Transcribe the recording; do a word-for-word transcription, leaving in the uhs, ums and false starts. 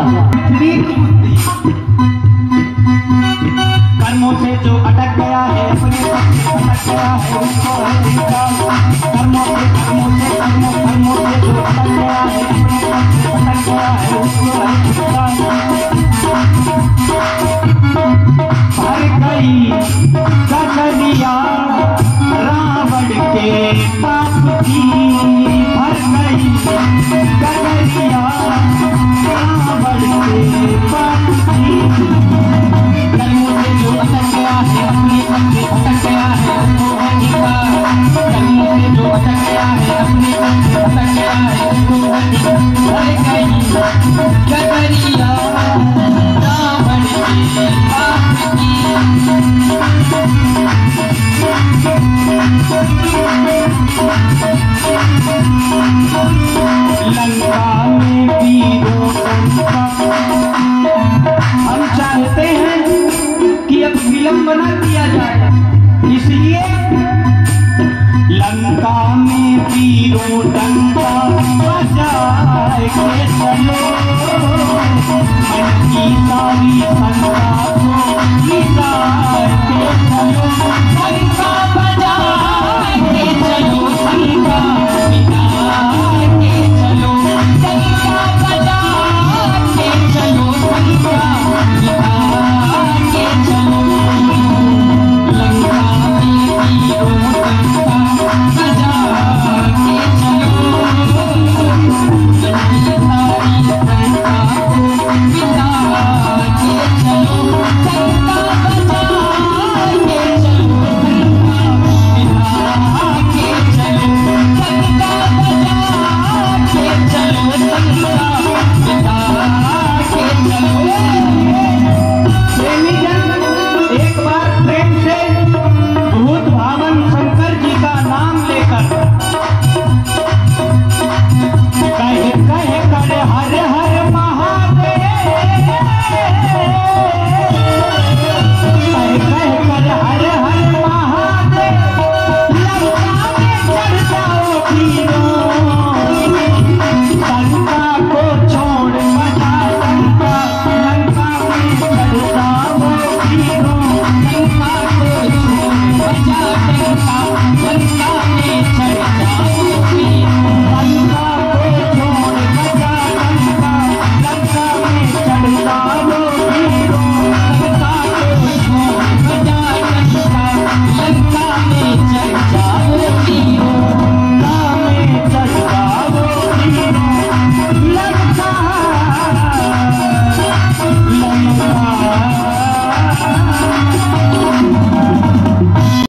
कर्मों से जो अटक गया है अपने अटक गया है उसको है निकाल। कर्मों से कर्मों से कर्मों कर्मों से जो अटक गया है अपने अटक गया है उसको है निकाल। भर गई गगरिया रावण के पाप की, भर गई गगरिया रावण के पाप की। कर्मों से जो अटक गया है अपने पक्के अटक गया है उसको है निकाल। कर्मों से जो अटक गया है अपने पक्के अटक गया है उसको है निकाल। भर गई गगरिया रावण के पाप की। लंका में वीरों का हम चाहते हैं कि अब फिल्म बना दिया जाए, इसलिए लंका में वीरों डंका बजाए के चलो। मन की सारी शंका को मिटाए के चलो। शंका बजाए के चलो, शंका मिटाए के चलो। शंका बजाए के चलो, शंका मिटाए के चलो। लंका में वीरों डंका बजाए के चलो। चलो